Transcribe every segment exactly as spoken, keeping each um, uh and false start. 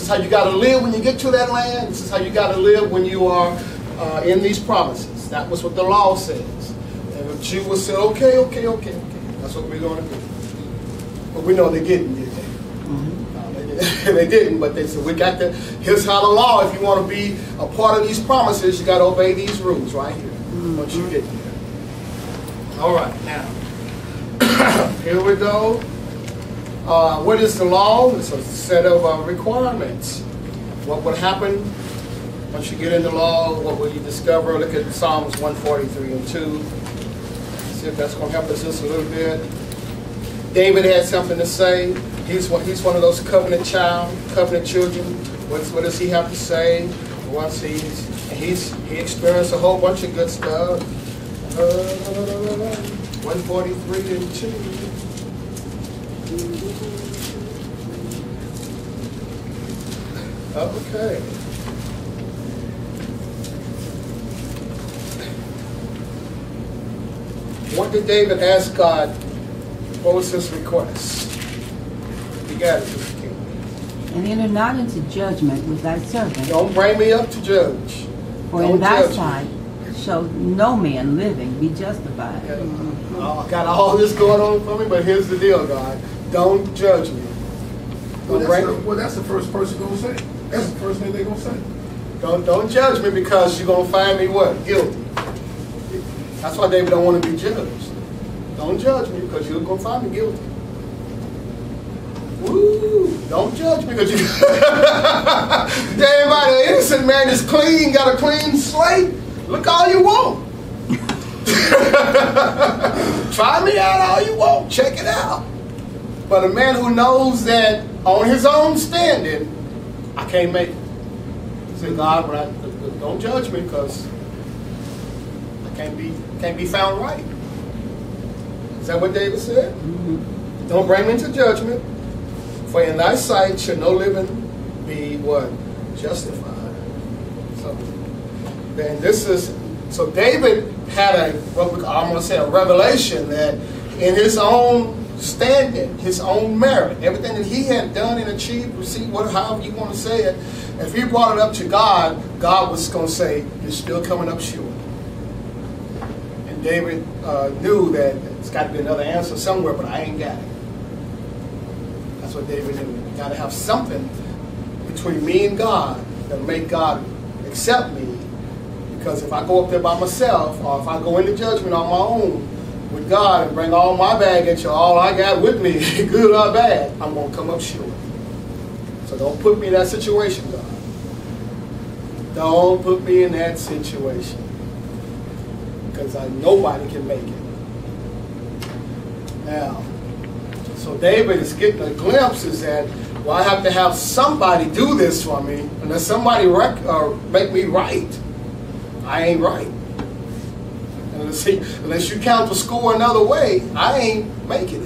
is how you got to live when you get to that land. This is how you got to live when you are uh, in these promises. That was what the law says. And the Jew would say, okay, okay, okay, okay. That's what we're going to do. But we know they didn't, did they? Mm-hmm. uh, they, didn't. They didn't, but they said, we got to, here's how the law, if you want to be a part of these promises, you got to obey these rules right here, mm-hmm. once you get there. All right, now, here we go. Uh, what is the law? It's a set of uh, requirements. What would happen once you get into law? What will you discover? Look at Psalms one forty-three and two. See if that's going to help us just a little bit. David had something to say. He's one, he's one of those covenant child, covenant children. What's, what does he have to say? Once he's, he's he experienced a whole bunch of good stuff. Uh, one forty-three and two. Okay. What did David ask God? What was his request? He got it, Mister King. And enter not into judgment with thy servant. Don't bring me up to judge. For Don't in thy judge sight me. shall no man living be justified. Okay. I got all this going on for me, but here's the deal, God. Don't judge me. Well, Don't that's, bring the, me. well, that's the first person going to say. That's the first thing they're going to say. Don't, don't judge me because you're going to find me what? Guilty. That's why David don't want to be judged. Don't judge me because you're going to find me guilty. Woo! Don't judge me because you... Everybody, an innocent man is clean, got a clean slate. Look all you want. Try me out all you want. Check it out. But a man who knows that on his own standing, I can't make it. Say, God, but I, don't judge me because I can't be can't be found right. Is that what David said? Mm-hmm. Don't bring me into judgment, for in thy sight shall no living be what? Justified. So then this is so David had a what I'm going to say a revelation that in his own standing, his own merit, everything that he had done and achieved, received, whatever, however you want to say it, if he brought it up to God, God was going to say, you're still coming up short. And David uh, knew that it's got to be another answer somewhere, but I ain't got it. That's what David knew. You got to have something between me and God that'll make God accept me. Because if I go up there by myself, or if I go into judgment on my own, with God and bring all my baggage or all I got with me, good or bad, I'm going to come up short. So don't put me in that situation, God. Don't put me in that situation. Because I, nobody can make it. Now, so David is getting a glimpse is that, well, I have to have somebody do this for me. Unless somebody rec uh, make me right, I ain't right. Unless, he, unless you count the score another way, I ain't making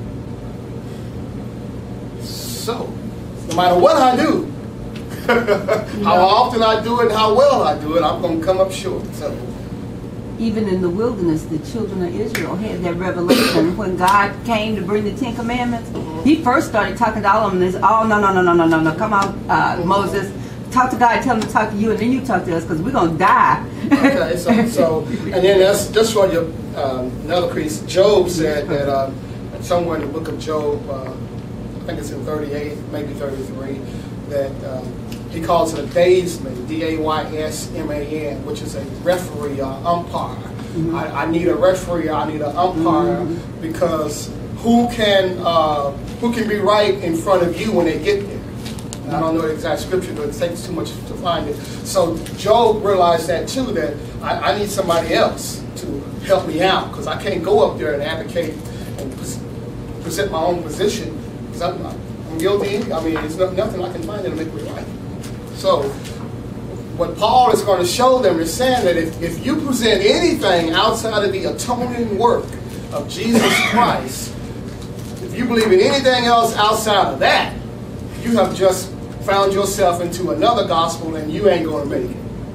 it. So, no matter what I do, how often I do it and how well I do it, I'm going to come up short. So, even in the wilderness, the children of Israel had that revelation when God came to bring the Ten Commandments. Mm-hmm. He first started talking to all of them. This, oh, no, no, no, no, no, no, no. Come on, uh, mm-hmm. Moses. Talk to God, tell him to talk to you, and then you talk to us because we're going to die. Okay, so, so, and then that's just for your, um, another piece. Job said that uh, somewhere in the book of Job, uh, I think it's in thirty-eight, maybe thirty-three, that um, he calls it a daysman, D A Y S M A N, which is a referee or umpire. Mm-hmm. I, I need a referee, I need an umpire, mm-hmm. because who can, uh, who can be right in front of you when they get there? I don't know the exact scripture, but it takes too much to find it. So Job realized that too, that I, I need somebody else to help me out, because I can't go up there and advocate and present my own position, because I'm, I'm guilty. I mean, there's no, nothing I can find that'll make me right. So what Paul is going to show them is saying that if, if you present anything outside of the atoning work of Jesus Christ, if you believe in anything else outside of that, you have just found yourself into another gospel and you ain't going to make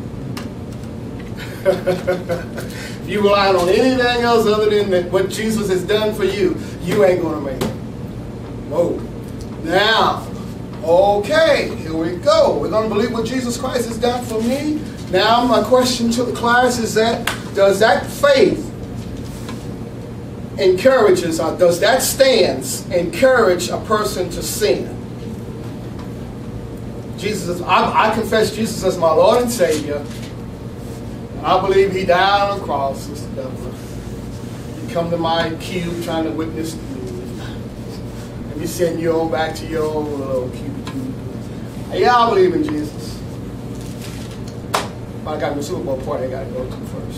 it. If you rely on anything else other than that, what Jesus has done for you, you ain't going to make it. Whoa. Now, Okay, here we go. We're going to believe what Jesus Christ has done for me. Now, my question to the class is that, does that faith encourages, or does that stance encourage a person to sin? Jesus, I, I confess Jesus as my Lord and Savior. And I believe He died on the cross, Sister Deborah. You come to my cube trying to witness to me. And you send you on back to your own little cube. Yeah, I believe in Jesus. But I got my Super Bowl party I got to go to first.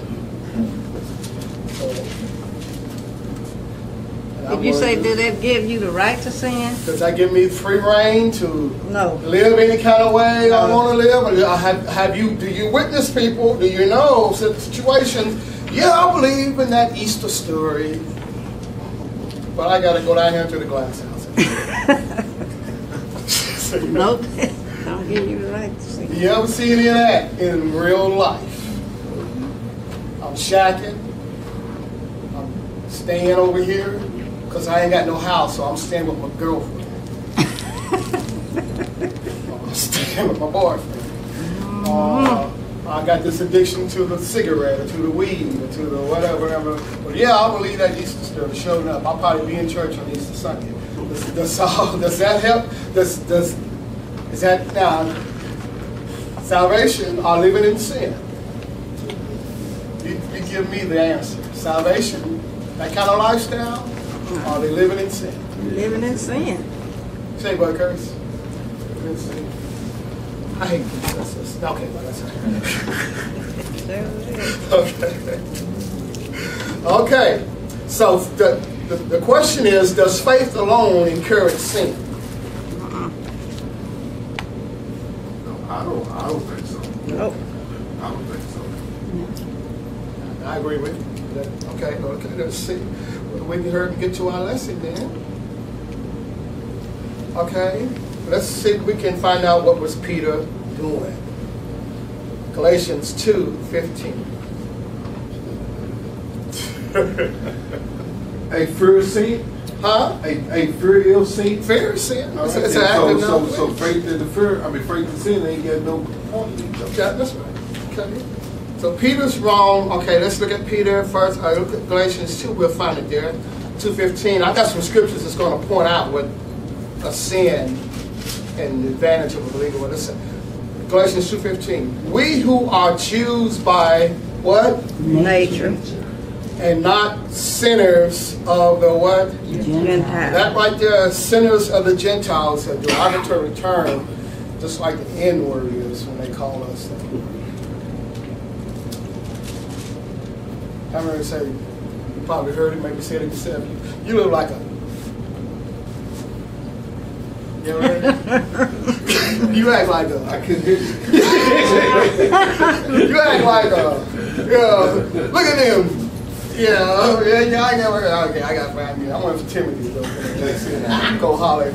So, If you say, did that give you the right to sin? does that give me free reign to No. live any kind of way I No. want to live? Or have, have you? Do you witness people? Do you know situations? Yeah, I believe in that Easter story, but I got to go down here to the glass house. So, you know, Nope. Don't give you the right to sin. do you ever see any of that in real life? I'm shacking. I'm staying over here because I ain't got no house, so I'm staying with my girlfriend. I'm staying with my boyfriend. Uh, I got this addiction to the cigarette, or to the weed, or to the whatever, whatever. But yeah, I believe that Easter story showing up. I'll probably be in church on Easter Sunday. Does, does, uh, does that help? Does, does, is that now salvation or living in sin? You, you give me the answer. Salvation, that kind of lifestyle, or are they living in sin? Living in sin. Say what, Curtis? Living in sin. I hate princesses. Okay, well, that's okay. Okay. Okay. So the, the the question is, does faith alone encourage sin? Uh-uh. No, I don't. I don't think so. Nope. I don't think so. I agree with you. That- Okay, okay, let's see. Well, we can hurry and get to our lesson then. Okay, let's see if we can find out what was Peter doing. Galatians two fifteen. A fear of sin? Huh? A, a fear of sin? Fear of sin. All It's, right, it's and an so, active so, noun. so faith in the fear, I mean faith in sin ain't got no point. Yeah, that's right. Okay. So Peter's wrong. Okay, let's look at Peter first. Uh, look at Galatians two. We'll find it there. two fifteen. I got some scriptures that's going to point out what a sin and the advantage of a believer. What is it? Galatians two fifteen. We who are Jews by what? Nature. And not sinners of the what? Gentile. That right there, sinners of the Gentiles, a derogatory term, just like the N word is when they call us. I remember say, you probably heard it, maybe said it yourself. You, you look like a. You ever heard it? You act like a. I couldn't hear you. You act like a. You know, look at them. Yeah, yeah, yeah, I never heard. Okay, I got to find you. I went for Timothy, though. Go holler.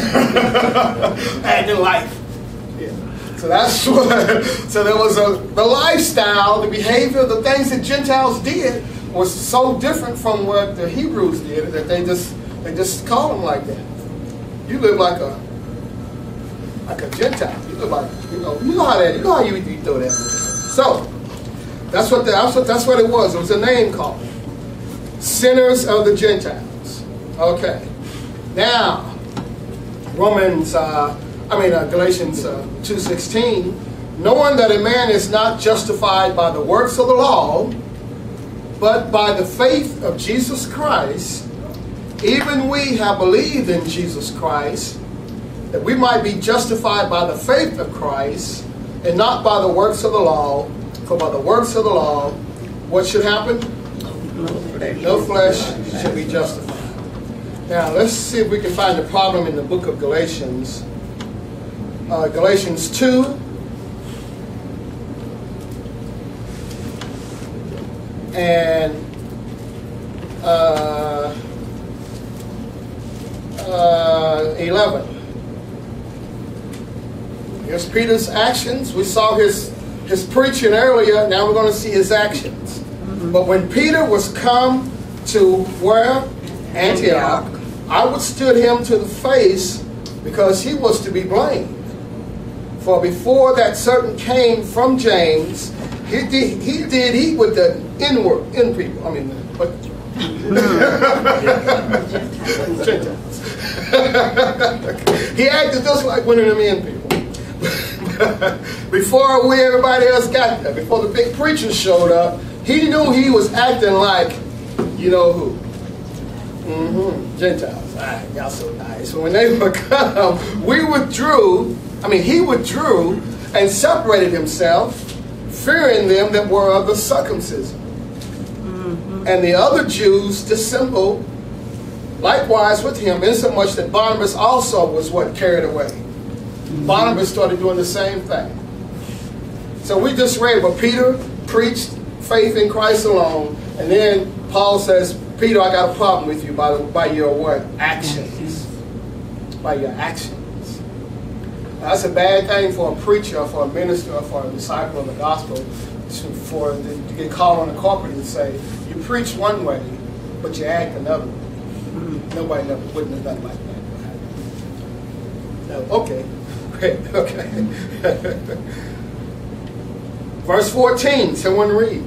Acting life. Yeah. So that's what. So there was a the lifestyle, the behavior, the things that Gentiles did was so different from what the Hebrews did that they just they just called them like that. You live like a like a Gentile. You live like you know you know how that you know how you, you throw that. So that's what the, that's what that's what it was. It was a name call. Sinners of the Gentiles. Okay. Now Romans. Uh, I mean, uh, Galatians uh, two sixteen, knowing that a man is not justified by the works of the law, but by the faith of Jesus Christ, even we have believed in Jesus Christ, that we might be justified by the faith of Christ, and not by the works of the law. For by the works of the law, what should happen? No flesh should be justified. Now, let's see if we can find the problem in the book of Galatians. Uh, Galatians two. And uh, uh, eleven. Here's Peter's actions. We saw his, his preaching earlier. Now we're going to see his actions. Mm-hmm. But when Peter was come to where? Antioch. I withstood him to the face because he was to be blamed. For before that certain came from James, he did he did eat with the inward in people. I mean, but Gentiles. He acted just like one of them in people. Before we everybody else got there, before the big preachers showed up, he knew he was acting like, you know who? Mm-hmm. Gentiles. All right, y'all so nice. So when they would come, we withdrew. I mean, he withdrew and separated himself, fearing them that were of the circumcision. Mm-hmm. And the other Jews dissembled likewise with him, insomuch that Barnabas also was what carried away. Mm-hmm. Barnabas started doing the same thing. So we just read what Peter preached, faith in Christ alone, and then Paul says, Peter, I got a problem with you by, by your what? Actions. By your actions. That's a bad thing for a preacher, or for a minister, or for a disciple of the gospel, to, for to, to get called on the carpet and say, you preach one way, but you act another way. Mm-hmm. Nobody never wouldn't have done like that. No, okay. Great. Okay. Verse fourteen, someone read.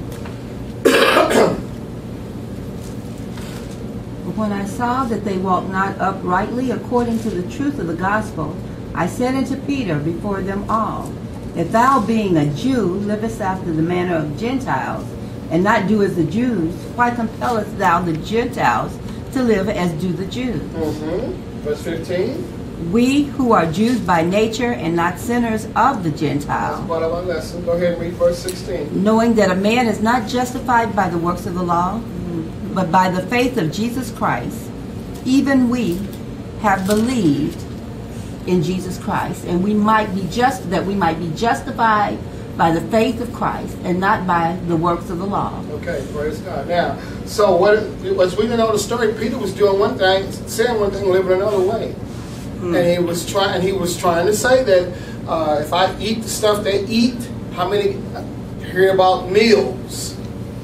When I saw that they walked not uprightly according to the truth of the gospel, I said unto Peter before them all, if thou being a Jew livest after the manner of Gentiles, and not do as the Jews, why compellest thou the Gentiles to live as do the Jews? Mm-hmm. Verse fifteen. We who are Jews by nature and not sinners of the Gentiles. That's part of our lesson. Go ahead and read verse sixteen. Knowing that a man is not justified by the works of the law, mm-hmm. but by the faith of Jesus Christ, even we have believed in Jesus Christ, and we might be just that we might be justified by the faith of Christ and not by the works of the law. Okay, praise God. Now, so what? As we know the story, Peter was doing one thing, saying one thing, living another way, mm. and he was trying. And he was trying to say that uh, if I eat the stuff they eat, how many hear about meals?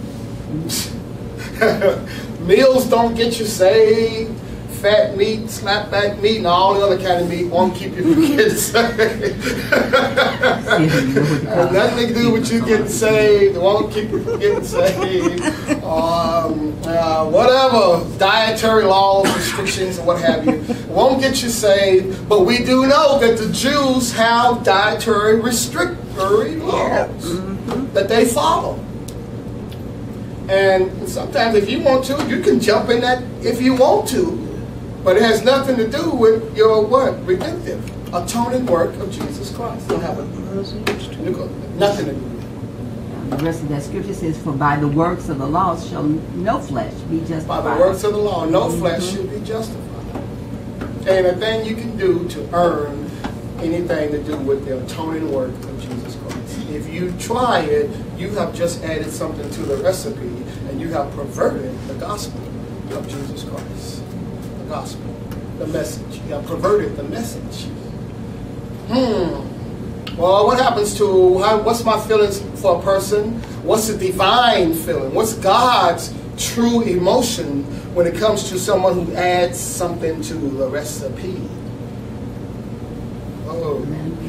Meals don't get you saved. Fat meat, slapback meat, and all the other kind of meat won't keep you from getting saved. Has nothing to do with you getting saved. It won't keep you from getting saved. Um, uh, whatever, dietary laws, restrictions, or what have you, won't get you saved. But we do know that the Jews have dietary restrictory laws mm-hmm. that they follow. And sometimes if you want to, you can jump in that if you want to. But it has nothing to do with your what? Redemptive, atoning work of Jesus Christ. Don't have a, nothing to do with it. The rest of that scripture says, for by the works of the law shall no flesh be justified. By the works of the law, no flesh mm-hmm. should be justified. And a thing you can do to earn anything to do with the atoning work of Jesus Christ. If you try it, you have just added something to the recipe, and you have perverted the gospel of Jesus Christ. Gospel, the message. You have perverted the message. Hmm. Well, what happens to, how, what's my feelings for a person? What's the divine feeling? What's God's true emotion when it comes to someone who adds something to the recipe? Oh.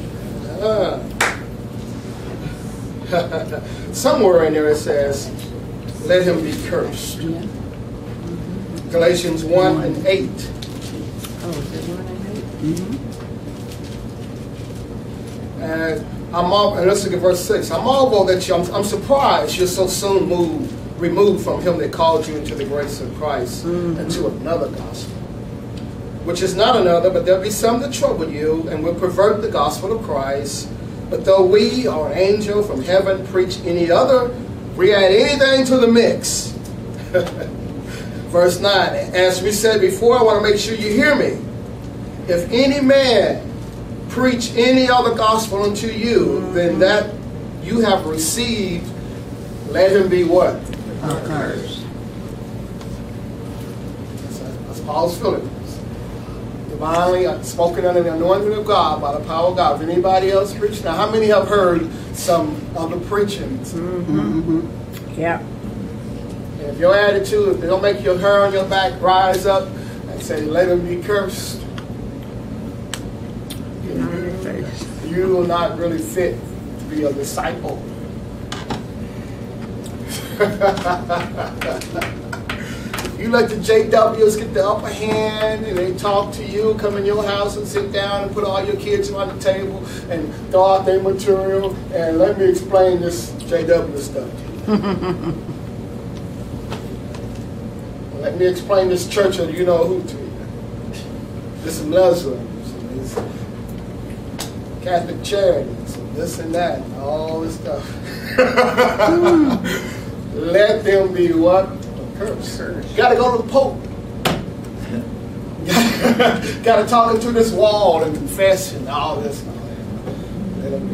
Uh. Somewhere in there it says, let him be cursed. Yeah. Galatians one, one and eight. Oh, is it one and eight? Mm-hmm. And I'm all, and let's look at verse six. I'm marvel that you, I'm, I'm surprised you're so soon moved, removed from him that called you into the grace of Christ mm-hmm. and to another gospel, which is not another, but there'll be some that trouble you and will pervert the gospel of Christ. But though we or an angel from heaven preach any other, we add anything to the mix. Verse nine, as we said before, I want to make sure you hear me. If any man preach any other gospel unto you, then that you have received, let him be what? Accursed. That's Paul's feelings. Divinely spoken under the anointing of God by the power of God. If anybody else preach, now how many have heard some other preachings? Mm-hmm. Mm-hmm. Yeah. If your attitude, if they don't make your hair on your back rise up and say, let him be cursed, you are not really fit to be a disciple. You let the J Ws get the upper hand and they talk to you, come in your house and sit down and put all your kids on the table and throw out their material and let me explain this J W stuff to you. Let me explain this church of you know who to you. This is Muslims, and this Catholic charities, and this and that, and all this stuff. Let them be what? Curse. Got to go to the Pope. Got to talk into this wall and confess and all this. And all that. Let them be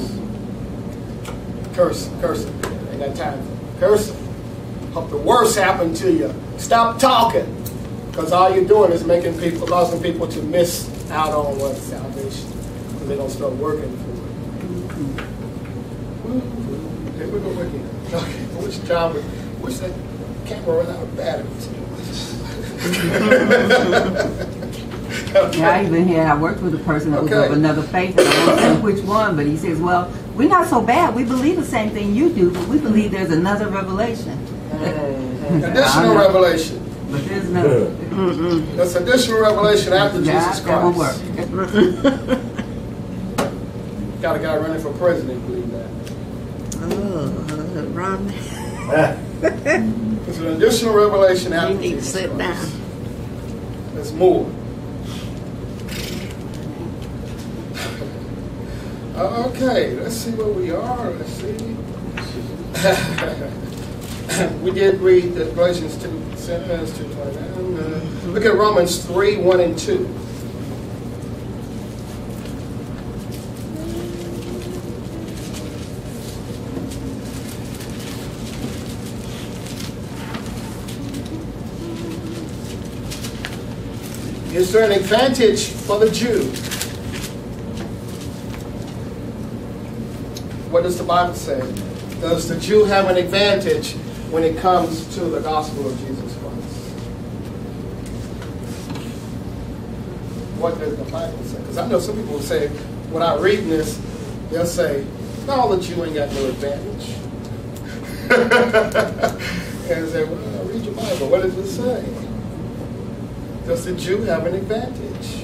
curse. Curse. Curse them. Ain't got time for it. Curse them. Hope the worst happen to you. Stop talking. Because all you're doing is making people, causing people to miss out on what? Salvation. Because they don't start working for it. Here we go again. Okay. I wish John would, wish that camera run out of batteries. Yeah, I even had, I worked with a person that was Okay. of another faith, and I won't say which one, but he says, well, we're not so bad. We believe the same thing you do, but we believe there's another revelation. Additional revelation. But there's no. That's additional revelation after Yeah, Jesus that will Christ. work. Got a guy running for president, believe that. Oh, Romney. It's an additional revelation after You need to Jesus sit Christ. down. There's more. Okay, let's see where we are. Let's see. We did read the Galatians two, two twenty-nine. Uh, look at Romans three, one and two. Is there an advantage for the Jew? What does the Bible say? Does the Jew have an advantage when it comes to the gospel of Jesus Christ? What does the Bible say? Because I know some people will say, without reading this, they'll say, no, the Jew ain't got no advantage. And say, well, read your Bible. What does it say? Does the Jew have an advantage?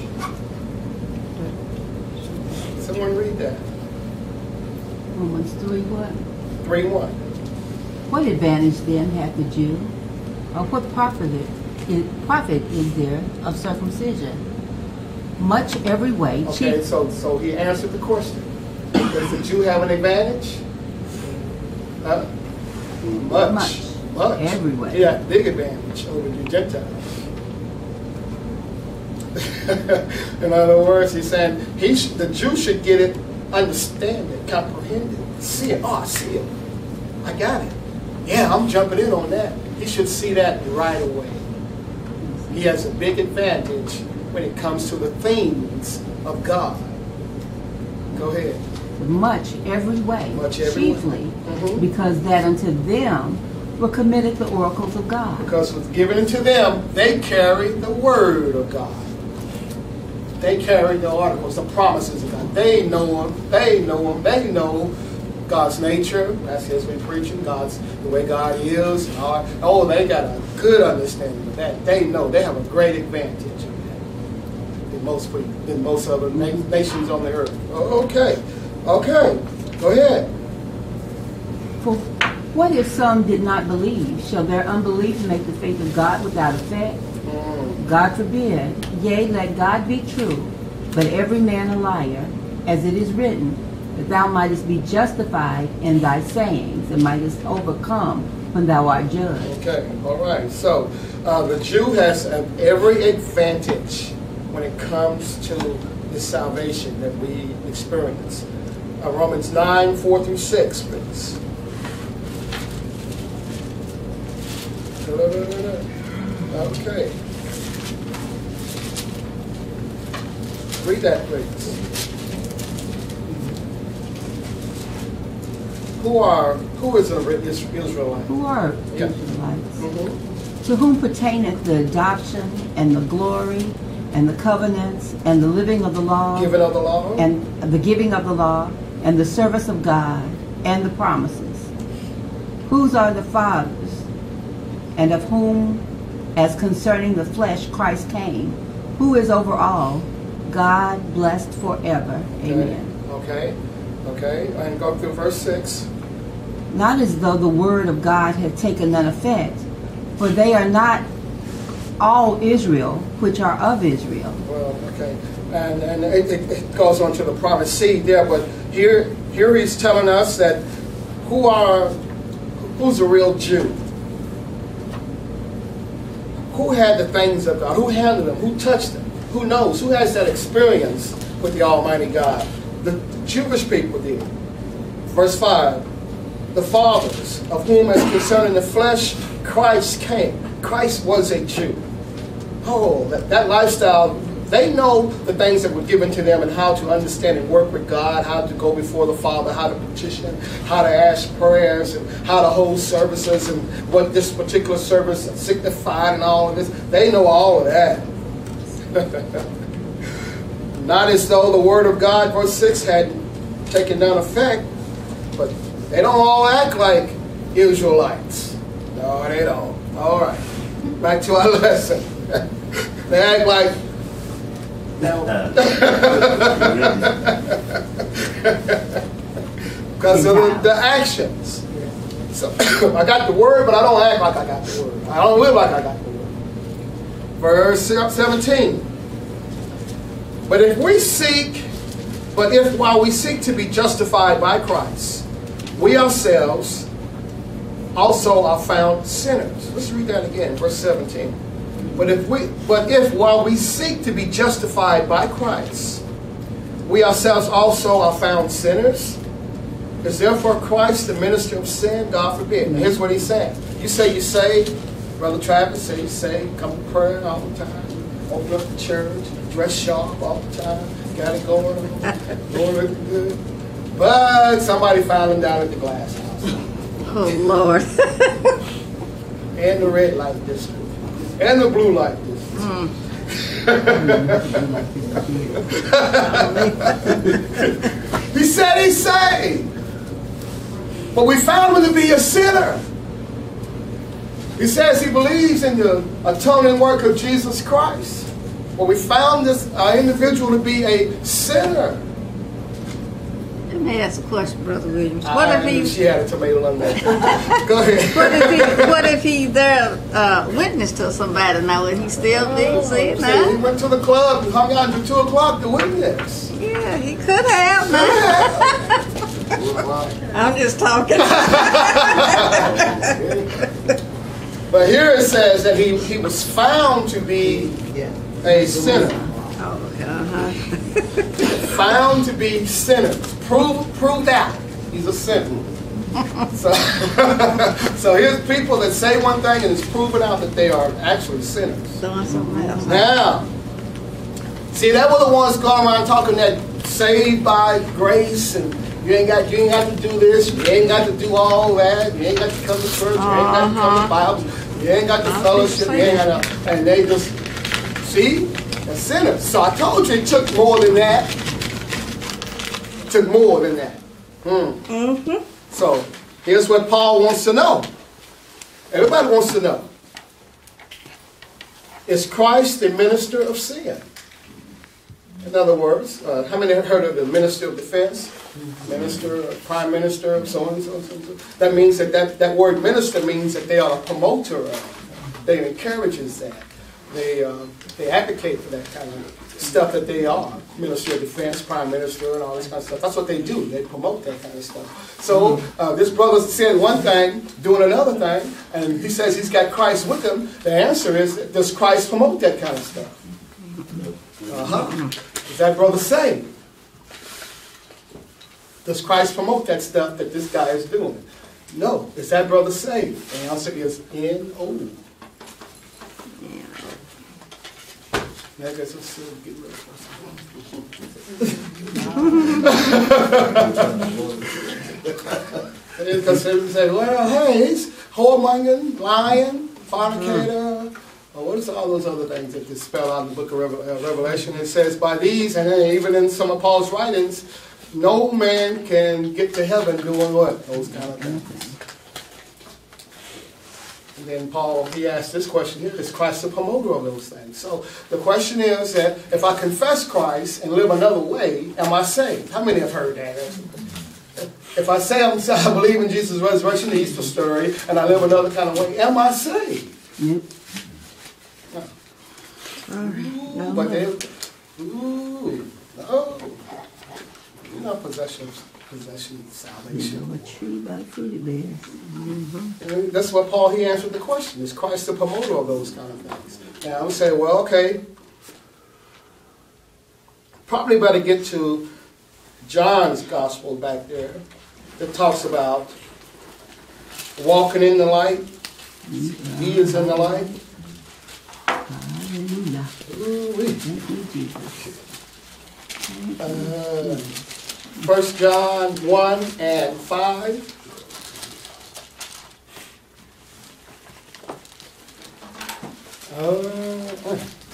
Someone read that. Romans three, what? three one. What advantage then hath the Jew? Or what profit is, profit is there of circumcision? Much every way. Okay, chief- so so he answered the question. Does the Jew have an advantage? Huh? Much. Much. Much. Every way. He had a big advantage over the Gentiles. In other words, he's saying he sh- the Jew should get it, understand it, comprehend it, see it. Oh, I see it. I got it. Yeah, I'm jumping in on that. He should see that right away. He has a big advantage when it comes to the things of God. Go ahead. much every way, Much every chiefly way. Mhm. because that unto them were committed the oracles of God. Because it was given to them, they carry the word of God. They carry the articles, the promises of God. They know them. They know them. They know God's nature. That's his way preaching. God's the way God is. Uh, Oh, they got a good understanding of that. They know. They have a great advantage of that than most people, than most other na- nations on the earth. Oh, okay, okay, go ahead. For what if some did not believe? Shall their unbelief make the faith of God without effect? Mm. God forbid. Yea, let God be true, but every man a liar, as it is written, that thou mightest be justified in thy sayings, and mightest overcome when thou art judged. Okay, all right. So uh, the Jew has uh, every advantage when it comes to the salvation that we experience. Uh, Romans nine, four through six, please. Okay. Read that, please. Who are, who is an Israelite? Who are Yeah. Israelites? Mhm. To whom pertaineth the adoption and the glory and the covenants, and the living of the law, Giving of the law. and the giving of the law, and the service of God, and the promises. Whose are the fathers, and of whom, as concerning the flesh, Christ came, who is over all, God blessed forever. Amen. Okay. Okay. Okay. And go through verse six. Not as though the word of God had taken none effect, for they are not all Israel which are of Israel. Well, okay. And and it, it, it goes on to the promised seed there, but here here he's telling us that who are who's a real Jew? Who had the things of God? Who handled them? Who touched them? Who knows? Who has that experience with the Almighty God? The Jewish people did. Verse five, the fathers, of whom as concerning the flesh, Christ came. Christ was a Jew. Oh, that, that lifestyle, they know the things that were given to them and how to understand and work with God, how to go before the Father, how to petition, how to ask prayers, and how to hold services, and what this particular service signified and all of this. They know all of that. Not as though the Word of God, verse six, had taken none effect, but they don't all act like Israelites. No, they don't. All right. Back to our lesson. They act like no. Because of the, the actions. So I got the word, but I don't act like I got the word. I don't live like I got the word. Verse seventeen. But if we seek, but if while we seek to be justified by Christ, we ourselves also are found sinners. Let's read that again, verse seventeen. But if we, but if while we seek to be justified by Christ, we ourselves also are found sinners, is therefore Christ the minister of sin? God forbid. Now here's what he's saying. You say you say, Brother Travis, say you say, come to prayer all the time, open up the church, dress sharp all the time, got it going on, doing looking good. But somebody found him down at the glass house. Oh, Lord. And the red light district. And the blue light district. Mm. He said he's saved. But we found him to be a sinner. He says he believes in the atoning work of Jesus Christ. But we found this uh, individual to be a sinner. Let me ask a question, Brother Williams. What I if he? She had a tomato on that. Go ahead. What if he? What if he there uh, witnessed to somebody? Now would he still be? See, He now? went to the club and hung out until two o'clock to witness. Yeah, he could have. Now. I'm just talking. But here it says that he, he was found to be a sinner. Oh, uh-huh. Found to be sinner. Proved, proved out he's a sinner. So, so here's people that say one thing and it's proven out that they are actually sinners. Doing something else. Now, see, that were the ones going around talking that saved by grace and you ain't got you ain't got to do this, you ain't got to do all that, you ain't got to come to church, you ain't got to come to Bible, you ain't got to fellowship, you ain't got to, and they just see, they're sinners. So I told you it took more than that. It took more than that. Mm. Mm-hmm. So here's what Paul wants to know. Everybody wants to know. Is Christ the minister of sin? In other words, uh, how many have heard of the minister of defense? Minister, prime minister, so on and so on. So, so. That means that, that that word minister means that they are a promoter of. They encourages that. They uh, they advocate for that kind of stuff that they are. Minister of defense, prime minister, and all this kind of stuff. That's what they do. They promote that kind of stuff. So uh, this brother said one thing, doing another thing, and he says he's got Christ with him. The answer is, does Christ promote that kind of stuff? Uh-huh. Is that brother saved? Does Christ promote that stuff that this guy is doing? No. Is that brother saved? The answer is N O. I guess I'm still getting ready Because they say, well, hey, he's whoremongering, lying, fornicator, or what is all those other things that is spelled out in the book of Revel- uh, Revelation? It says, by these, and then even in some of Paul's writings, no man can get to heaven doing what? Those kind of things. And then Paul, he asked this question here, is Christ the promoter of those things? So the question is that if I confess Christ and live another way, am I saved? How many have heard that? If I say I'm, I believe in Jesus' resurrection, the Easter story, and I live another kind of way, am I saved? Yep. No. Ooh, but they, ooh, no. You're not possession, possession salvation. A tree by fruity bears. Mm-hmm. And that's what Paul, he answered the question. Is Christ the promoter of those kind of things? Now, I would say, well, okay. Probably better get to John's gospel back there that talks about walking in the light. He is in the light. Hallelujah. Ooh-wee. Thank you, Jesus. Uh, First John one and five. Uh,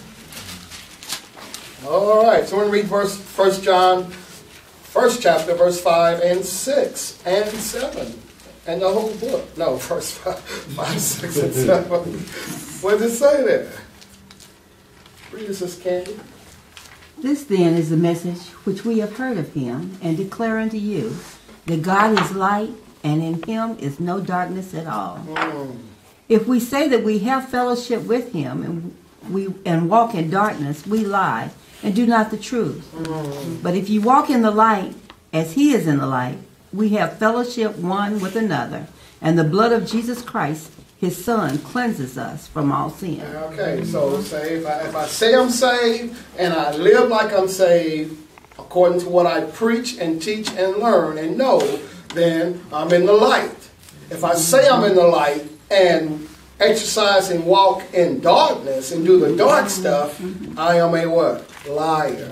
all right, so we're going to read verse First John, first chapter, verse five and six and seven, and the whole book. No, verse five, five, six, and seven. What does it say there? Read this, Sister Candy. This then is the message which we have heard of him and declare unto you, that God is light, and in him is no darkness at all. Mm. If we say that we have fellowship with him and we and walk in darkness, we lie and do not the truth. Mm. But if you walk in the light, as he is in the light, we have fellowship one with another, and the blood of Jesus Christ, his Son, cleanses us from all sin. Okay, so say if I, if I say I'm saved and I live like I'm saved, according to what I preach and teach and learn and know, then I'm in the light. If I say I'm in the light and exercise and walk in darkness and do the dark stuff, I am a what? Liar.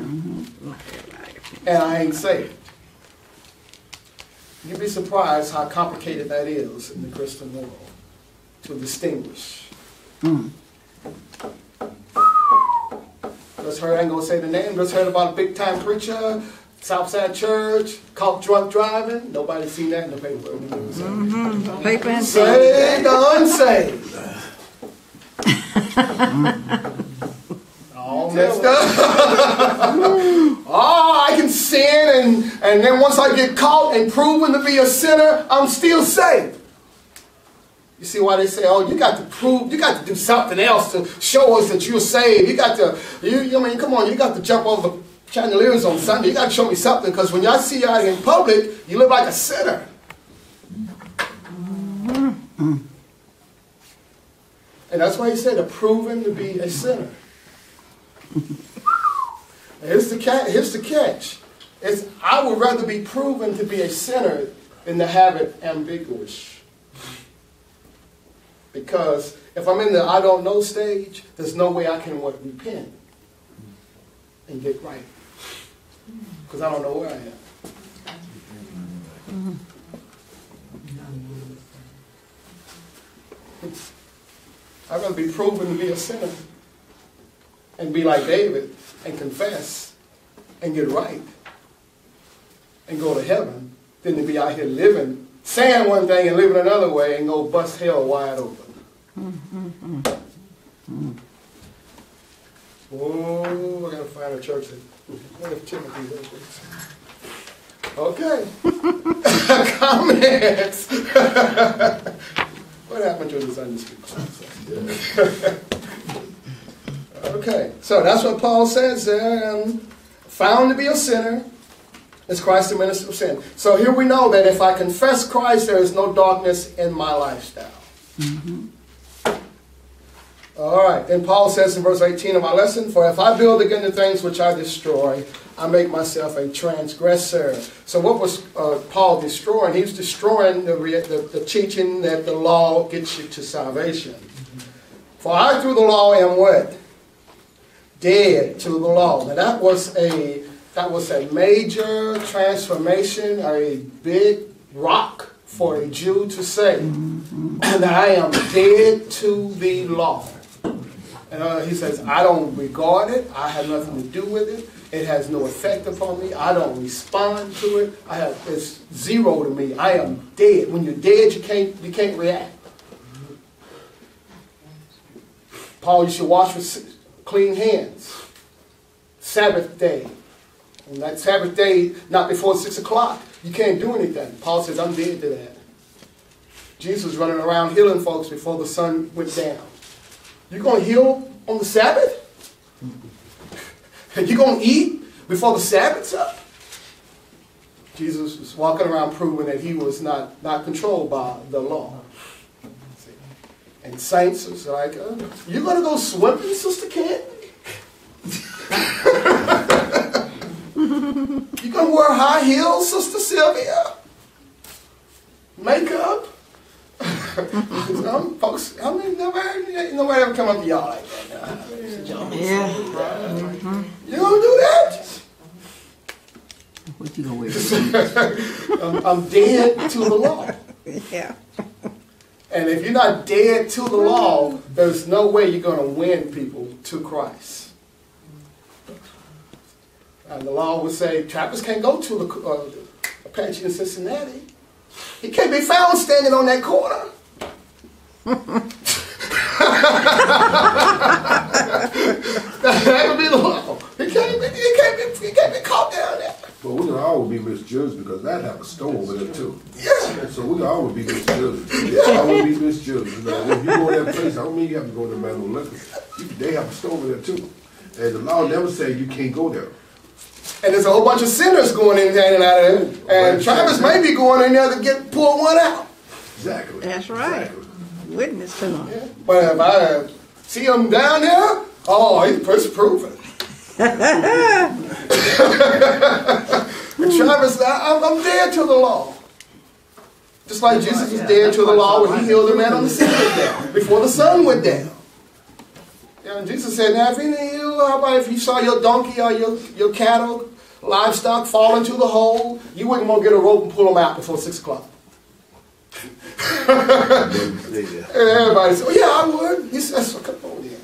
And I ain't saved. You'd be surprised how complicated that is in the Christian world to distinguish. Mm. Just heard, I ain't gonna say the name, just heard about a big time preacher, Southside Church, caught drunk driving. Nobody seen that in the paper. Mm-hmm. Paper and Saved or unsaved. All messed up. Oh, I can sin, and, and then once I get caught and proven to be a sinner, I'm still saved. You see why they say, oh, you got to prove, you got to do something else to show us that you're saved. You got to, you, I mean, come on, you got to jump over chandeliers on Sunday. You got to show me something, because when y'all see you out in public, you look like a sinner. Mm-hmm. And that's why he said, to prove him to be a sinner. Here's the catch. Here's the catch. It's, I would rather be proven to be a sinner than to have it ambiguous. Because if I'm in the I don't know stage, there's no way I can what, repent and get right. Because I don't know where I am. It's, I'd rather be proven to be a sinner and be like David and confess and get right and go to heaven than to be out here living, saying one thing and living another way and go bust hell wide open. Mm-hmm. Mm. Oh, we're going to find a church that, what if Timothy was? Okay. Comments. What happened to the Sunday school? Okay, so that's what Paul says there. Um, found to be a sinner is Christ the minister of sin. So here we know that if I confess Christ, there is no darkness in my lifestyle. Mm-hmm. All right, then Paul says in verse eighteen of our lesson, for if I build again the things which I destroy, I make myself a transgressor. So what was uh, Paul destroying? He was destroying the, the, the teaching that the law gets you to salvation. Mm-hmm. For I through the law am what? Dead to the law. Now that was a that was a major transformation, a big rock for a Jew to say, mm-hmm. that I am dead to the law. And uh, he says, I don't regard it. I have nothing to do with it. It has no effect upon me. I don't respond to it. I have it's zero to me. I am dead. When you're dead, you can't you can't react. Paul, you should wash with clean hands. Sabbath day. On that Sabbath day, not before six o'clock, you can't do anything. Paul says, I'm dead to that. Jesus was running around healing folks before the sun went down. You're going to heal on the Sabbath? And you're going to eat before the Sabbath's up? Jesus was walking around proving that he was not, not controlled by the law. And saints was like, uh, you're going to go swimming, Sister Candy? You going to wear high heels, Sister Sylvia? Makeup? Some folks, I mean, nobody, nobody ever come up to y'all like that. Yeah. Mm-hmm. You don't do that? What you gonna wear? I'm, I'm dead to the law. Yeah. And if you're not dead to the law, there's no way you're going to win people to Christ. And the law would say, Travis can't go to the uh, Apache in Cincinnati. He can't be found standing on that corner. That would be the law. He can't be, he can't be, he can't be caught down there. But we can always be misjudged because that have a store over there too. Yeah. And so we can always be misjudged. Yeah. Always be misjudged. You know, if you go to that place, I don't mean you have to go to the man no liquor. You, they have a store over there too. And the law never say you can't go there. And there's a whole bunch of sinners going in and out of there. And Travis may be going in there to get pull one out. Exactly. That's right. Exactly. Witness to them. Yeah. But if I see him down there, oh, he's disproven. And Travis, I, I'm, I'm dead to the law. Just like Jesus was dead to the law when he healed the man on the Sabbath day, before the sun went down. Yeah, and Jesus said, now if any of you, how about if you saw your donkey or your, your cattle, livestock fall into the hole, you wouldn't want to get a rope and pull them out before six o'clock. Everybody said, oh yeah, I would. He says, so come on in.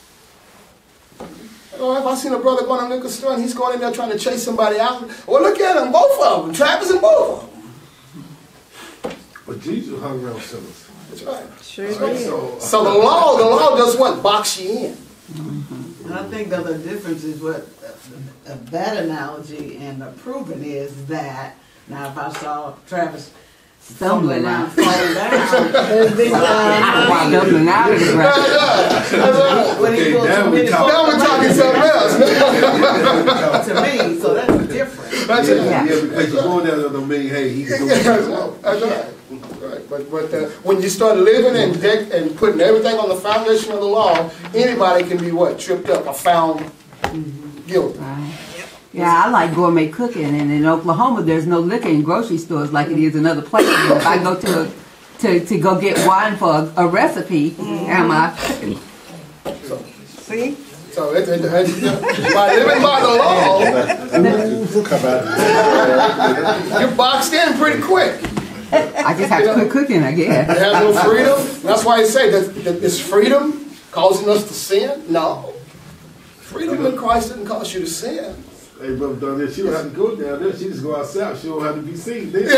Oh, if I seen a brother going to the liquor store and he's going in there trying to chase somebody out, well, look at them, both of them, Travis and both of them. But Jesus hung around sinners. That's right. Sure That's right. did. So, so the law, the law does what? Box you in. And I think the other difference is what uh, that analogy and the proven is that, now if I saw Travis Stumbling around, out. falling down, there's been While doubling out of the ground. when he Okay, goes now to we minute talk- Now we're talking something else. to me, so that's different. That's Yeah, it. Yeah. yeah, because you're going there to mean, hey, he can do That's it. right. That's right. Right. But, but uh, when you start living and, dec- and putting everything on the foundation of the law, anybody can be what? Tripped up or found guilty. Right. Yeah, I like gourmet cooking, and in Oklahoma, there's no liquor in grocery stores like it is in other places. If I go to a, to to go get wine for a, a recipe, am I cooking? See? So it, it, it, by living by the law, you're boxed in pretty quick. I just have to quit cooking, I You guess. have no freedom. That's why I say that, that is freedom causing us to sin? No. Freedom in Christ didn't cause you to sin. Hey, brother Donnell, she don't have to go down there. She just go outside. She don't have to be seen. Then.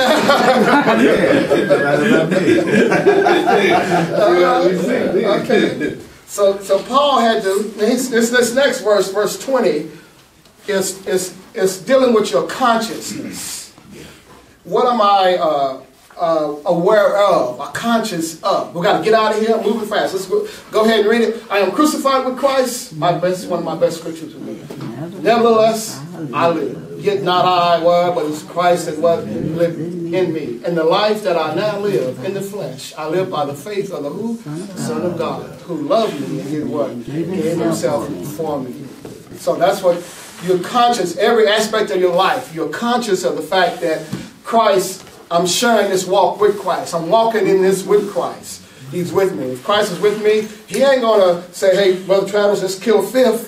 Okay. So, so Paul had to. This, this next verse, verse twenty, is is is dealing with your consciousness. What am I uh, uh, aware of? A conscious of? We got to get out of here. I'm moving fast. Let's go, go ahead and read it. I am crucified with Christ. My best, one of my best scriptures to me. Nevertheless, I live. Yet not I, what, but it's Christ that what live in me. And the life that I now live in the flesh, I live by the faith of the who? Son of God, who loved me and did what? Gave himself for me. So that's what you're conscious, every aspect of your life, you're conscious of the fact that Christ, I'm sharing this walk with Christ. I'm walking in this with Christ. He's with me. If Christ is with me, he ain't going to say, hey, Brother Travis, let's kill a fifth.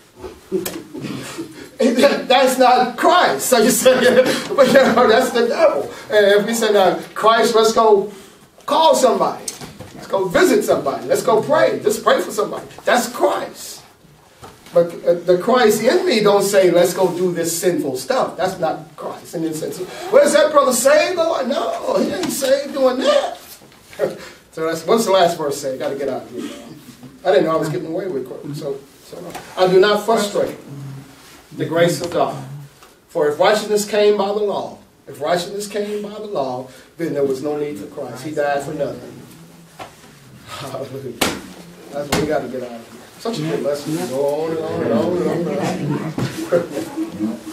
That's not Christ. So you say, but you know, that's the devil. And if we say, now, Christ, let's go call somebody. Let's go visit somebody. Let's go pray. Just pray for somebody. That's Christ. But uh, the Christ in me don't say, let's go do this sinful stuff. That's not Christ in this sense. Well, is that brother saved? Oh, no, he ain't saved doing that. So that's, what's the last verse say? Got to get out of here. I didn't know I was getting away with it. So, so no. I do not frustrate the grace of God. For if righteousness came by the law, if righteousness came by the law, then there was no need for Christ. He died for nothing. Hallelujah. That's what we got to get out of here. Such a good lesson. Go on and on and on and on. And on.